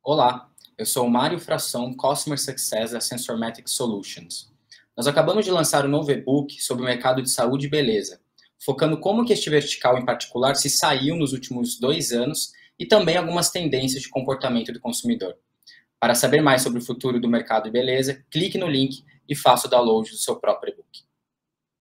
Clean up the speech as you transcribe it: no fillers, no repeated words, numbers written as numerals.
Olá, eu sou o Mário Fração, Customer Success da Sensormatic Solutions. Nós acabamos de lançar um novo e-book sobre o mercado de saúde e beleza, focando como que este vertical em particular se saiu nos últimos 2 anos e também algumas tendências de comportamento do consumidor. Para saber mais sobre o futuro do mercado de beleza, clique no link e faça o download do seu próprio e-book.